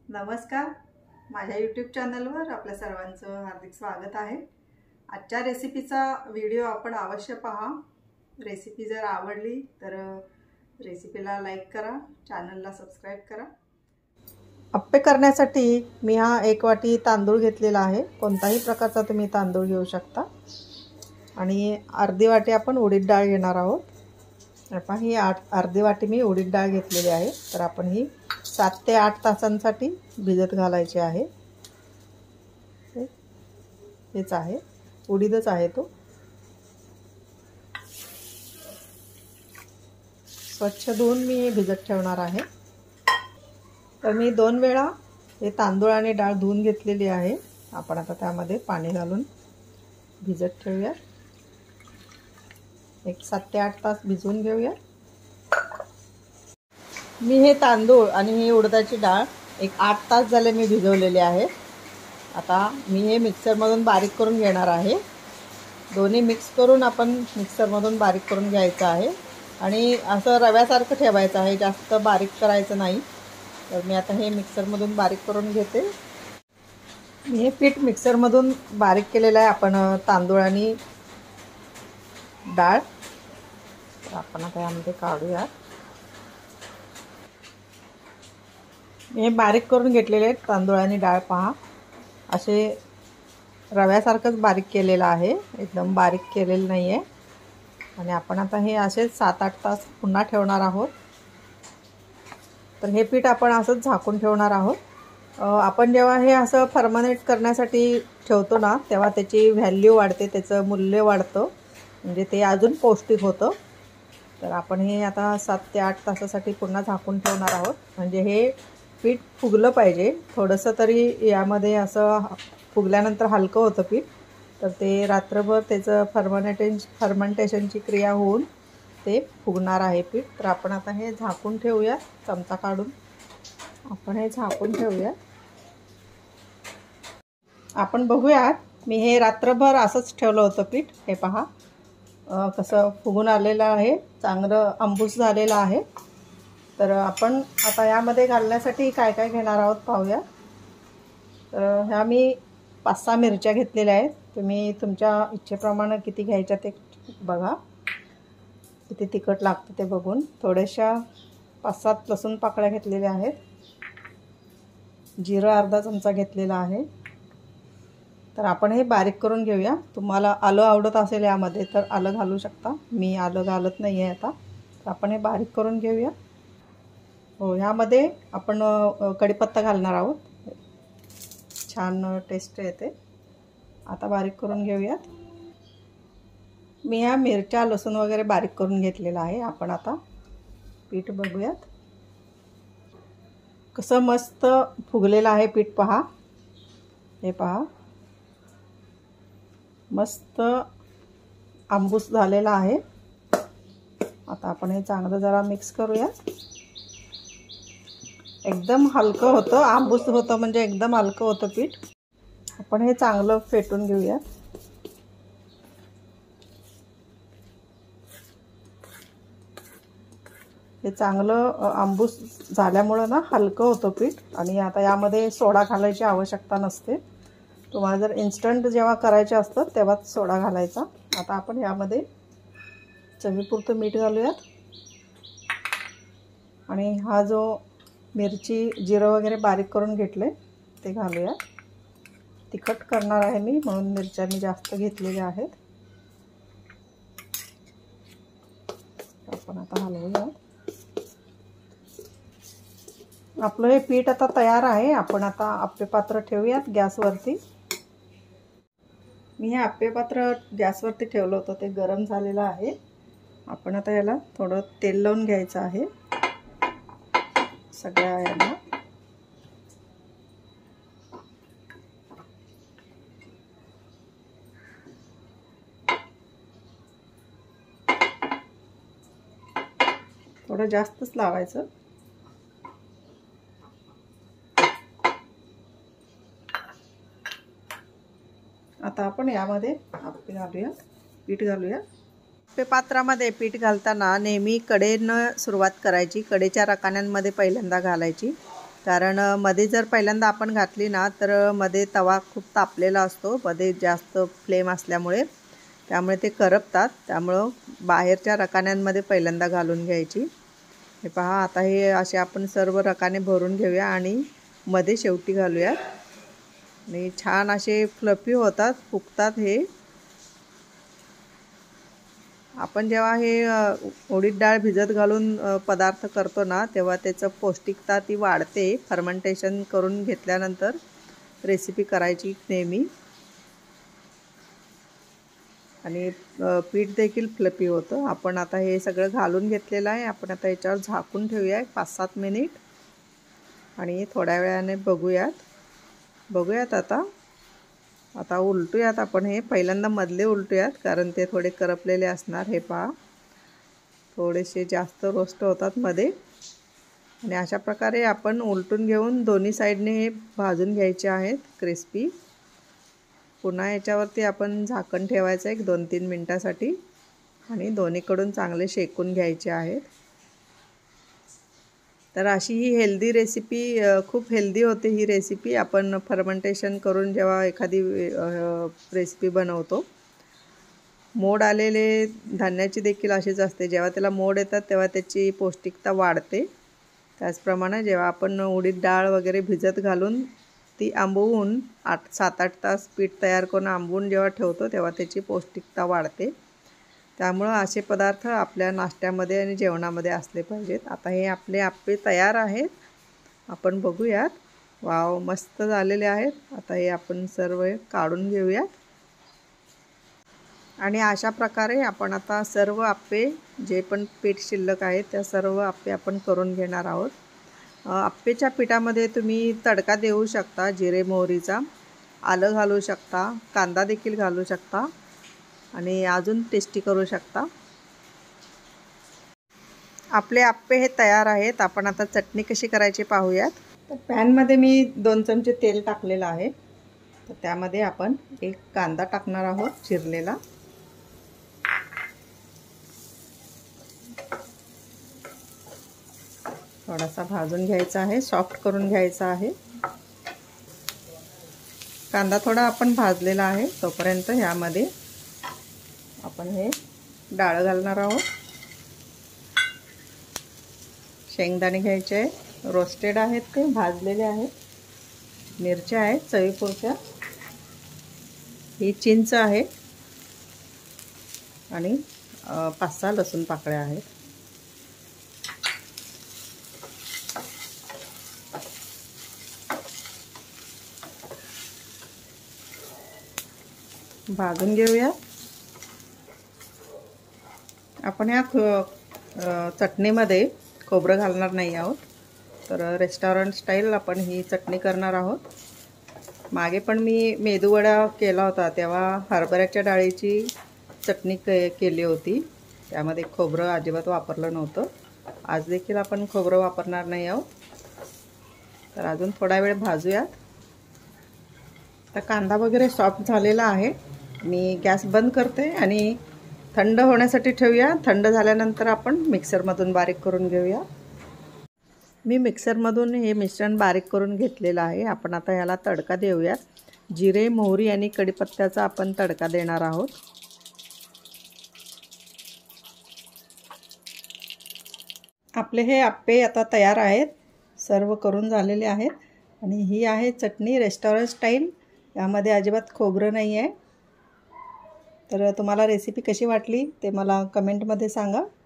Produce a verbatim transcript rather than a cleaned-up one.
नमस्कार, माझ्या यूट्यूब चॅनलवर आपल्या सर्वांचं हार्दिक स्वागत आहे। आजच्या रेसिपीचा व्हिडिओ आपण अवश्य पहा। रेसिपी जर आवडली तर रेसिपीला लाईक करा, चॅनलला सबस्क्राइब करा। अप्पे करण्यासाठी मी हा एक वाटी तांदूळ घेतलेला आहे। कोणताही प्रकारचा तुम्ही तांदूळ घेऊ शकता। आणि अर्धी वाटी आपण उडीद डाळ घेणार आहोत। आता ही आठ अर्धी वाटी मी उडीद डाळ घेतलेली आहे। तर आपण ही सात ते आठ तासांसाठी भिजत घालायची आहे। हेच आहे, उडीदच आहे तो। स्वच्छ धुवून मी भिजत ठेवणार आहे। तर मी दोन वेळा हे तांदूळ आणि डाळ धुवून घेतलेली आहे। आपण आता त्यामध्ये पाणी घालून भिजत ठेवूया। एक सात ते आठ तास भिजवून घेऊया। मी हे तांदूळ आणि ही उडदाची डाळ एक आठ तास झाले मी भिजवलेले आहे। आता मी हे मिक्सरमधून बारीक करून घेणार आहे। दोन्ही मिक्स करून आपण मिक्सरमधून बारीक करून घ्यायचं आहे। आणि असं रव्यासारखं ठेवायचं आहे, जास्त बारीक करायचं नाही। तर मी आता हे मिक्सरमधून बारीक करून घेते। मी हे पीठ मिक्सरमधून बारीक केलेलं आहे, आपण तांदूळ आणि डाळ। तर आपण आता यामध्ये काढूया। मी हे बारीक करून घेतलेले आहेत तांदूळ आणि डाळ, पहा असे रव्यासारखंच बारीक केलेलं आहे, एकदम बारीक केलेलं नाही आहे। आणि आपण आता हे असे सात आठ तास पुन्हा ठेवणार आहोत। तर हे पीठ आपण असंच झाकून ठेवणार आहोत। आपण जेव्हा हे असं फर्मनेट करण्यासाठी ठेवतो ना, तेव्हा त्याची व्हॅल्यू वाढते, त्याचं मूल्य वाढतं, म्हणजे ते अजून पौष्टिक होतं। तर आपण हे आता सात ते आठ तासासाठी पुन्हा झाकून ठेवणार आहोत, म्हणजे हे पीठ फुगलं पाहिजे थोडंसं तरी। यामध्ये असं फुगल्यानंतर हलकं होतं पीठ, तर ते रात्रभर त्याचं फर्मनेटेशन फर्मेंटेशनची क्रिया होऊन ते फुगणार आहे पीठ। तर आपण आता हे झाकून ठेवूया, चमचा काढून आपण हे झाकून ठेवूया। आपण बघूयात, मी हे रात्रभर असंच ठेवलं होतं पीठ। हे पहा कसं फुगून आलेलं आहे, चांगलं अंबूस झालेलं आहे। तर आपण आता यामध्ये घालण्यासाठी काय काय घेणार आहोत पाहूया। तर ह्या मी पाच सहा मिरच्या घेतलेल्या आहेत। तुम्ही तुमच्या इच्छेप्रमाणे किती घ्यायच्या ते बघा, किती तिखट लागतं ते बघून। थोड्याशा पाच सात लसूण पाकळ्या घेतलेल्या आहेत। जिरं अर्धा चमचा घेतलेला आहे। तर आपण हे बारीक करून घेऊया। तुम्हाला आलं आवडत असेल यामध्ये तर आलं घालू शकता, मी आलं घालत नाही आहे आता। तर आपण हे बारीक करून घेऊया। हो, ह्यामध्ये आपण कढीपत्ता घालणार आहोत, छान टेस्ट येते। आता बारीक करून घेऊयात। मी ह्या मिरच्या लसूण वगैरे बारीक करून घेतलेला आहे। आपण आता पीठ बघूयात, कसं मस्त फुगलेलं आहे पीठ, पहा हे पहा मस्त आंबूस झालेला आहे। आता आपण हे चांगलं जरा मिक्स करूया। एकदम हलकं होतं, आंबूस होतं म्हणजे एकदम हलकं होतं पीठ। आपण हे चांगलं फेटून घेऊया। हे चांगलं आंबूस झाल्यामुळं ना हलकं होतं पीठ। आणि आता यामध्ये सोडा घालायची आवश्यकता नसते। तुम्हाला जर इन्स्टंट जेव्हा करायचे असतं तेव्हाच सोडा घालायचा। आता आपण यामध्ये चवीपुरतं मीठ घालूयात। आणि हा जो मिरची जिरं वगैरे बारीक करून घेतले ते घालूया। तिखट करणार आहे मी, म्हणून मिरच्या मी जास्त घेतलेल्या आहेत। आपण आता हलवूया। आपलं हे पीठ आता तयार आहे। आपण आता आप्पे पात्र ठेवूयात गॅसवरती। मी हे आप्पे पात्र गॅसवरती ठेवलं होतं, ते गरम झालेलं आहे। आपण आता याला थोडं तेल लावून घ्यायचं आहे सगळ्या यांना। थोडं जास्तच लावायचं। आता आपण यामध्ये आप्पे घालूया, पीठ घालूया। आप्पे पात्रामध्ये पीठ घालताना नेहमी कडेनं सुरुवात करायची, कडेच्या रकान्यांमध्ये पहिल्यांदा घालायची। कारण मध्ये जर पहिल्यांदा आपण घातली ना तर मध्ये तवा खूप तापलेला असतो, मध्ये जास्त फ्लेम असल्यामुळे, त्यामुळे ते करपतात. त्यामुळं बाहेरच्या रकान्यांमध्ये पहिल्यांदा घालून घ्यायची. हे पहा, आता हे असे आपण सर्व रकाने भरून घेऊया आणि मध्ये शेवटी घालूयात आणि छान असे फ्लफी होतात, फुगतात. हे आपण जेव्हा हे उडीद डाळ भिजत घालून पदार्थ करतो ना तेव्हा त्याचं पौष्टिकता ती वाढते. फर्मेंटेशन करून घेतल्यानंतर रेसिपी करायची नेहमी आणि पीठ देखील फ्लफी होतं. आपण आता हे सगळं घालून घेतलेलं आहे. आपण आता याच्यावर झाकून ठेवूया पाच सात मिनिट आणि थोड्या वेळाने बघूयात बघूयात आता आता उलटूयात. आपण हे पहिल्यांदा मधले उलटूयात कारण ते थोडे करपलेले असणार. हे पहा, थोडेसे जास्त रोस्ट होतात मध्ये आणि अशा प्रकारे आपण उलटून घेऊन दोन्ही साईडने हे भाजून घ्यायचे आहेत क्रिस्पी. पुन्हा याच्यावरती आपण झाकण ठेवायचं एक दोन तीन मिनटासाठी आणि दोन्हीकडून चांगले शेकून घ्यायचे आहेत. तर अशी ही हेल्दी रेसिपी, खूप हेल्दी होते ही रेसिपी. आपण फर्मेंटेशन करून जेव्हा एखादी रेसिपी बनवतो, मोड आलेले धान्याची देखील अशीच असते. जेव्हा त्याला मोड येतात तेव्हा त्याची पौष्टिकता वाढते. त्याचप्रमाणे जेव्हा आपण उडीद डाळ वगैरे भिजत घालून ती आंबवून आठ सात आठ तास पीठ तयार करून आंबवून जेव्हा ठेवतो तेव्हा त्याची पौष्टिकता वाढते. त्यामुळं असे पदार्थ आपल्या नाश्त्यामध्ये आणि जेवणामध्ये असले पाहिजेत. आता हे आपले आप्पे तयार आहेत, आपण बघूयात. वाव, मस्त झालेले आहेत. आता हे आपण सर्व काढून घेऊयात आणि अशा प्रकारे आपण आता सर्व आप्पे जे पण पीठ शिल्लक आहे त्या सर्व आप्पे आपण करून घेणार आहोत. आप्पेच्या पिठामध्ये तुम्ही तडका देऊ शकता, जिरे मोहरीचा, आलं घालू शकता, कांदा देखील घालू शकता आणि अजून टेस्टी करू शकता. आपले आप्पे हे तयार आहेत. आपण आता चटणी कशी करायची पाहूयात. तर पॅनमध्ये मी दोन चमचे तेल टाकलेलं आहे. तर त्यामध्ये आपण एक कांदा टाकणार आहोत चिरलेला. थोडासा भाजून घ्यायचा आहे, सॉफ्ट करून घ्यायचा आहे. कांदा थोडा आपण भाजलेला आहे तोपर्यंत ह्यामध्ये आपण हे डाळ घालणार आहोत. शेंगदाणे घ्यायचे आहे, रोस्टेड आहेत, ते भाजलेले आहेत. मिरच्या आहेत चवीपुरत्या. ही चिंच आहे आणि पाच सहा लसूण पाकळ्या आहेत. भाजून घेऊया. आपण ह्या चटणीमध्ये खोबरं घालणार नाही आहोत, तर रेस्टॉरंट स्टाईल आपण ही चटणी करणार आहोत. मागे पण मी मेदूवडा केला होता तेव्हा हरभऱ्याच्या डाळीची चटणी के केली होती. त्यामध्ये खोबरं अजिबात वापरलं नव्हतं. आज देखील आपण खोबरं वापरणार नाही आहोत. तर अजून थोडा वेळ भाजूयात. तर कांदा वगैरे सॉफ्ट झालेला आहे. मी गॅस बंद करते आणि थंड होण्यासाठी ठेवूया. थंड झाल्यानंतर आपण मिक्सरमधून बारीक करून घेऊया. मी मिक्सरमधून हे मिश्रण बारीक करून घेतलेलं आहे. आपण आता ह्याला तडका देऊया. जिरे मोहरी आणि कढीपत्त्याचा आपण तडका देणार आहोत. आपले हे आप्पे आता तयार आहेत, सर्व करून झालेले आहेत आणि ही आहे चटणी रेस्टॉरंट स्टाईल. यामध्ये अजिबात खोबरं नाही आहे. तर तुम्हाला रेसिपी कशी वाटली ते मला कमेंटमध्ये सांगा.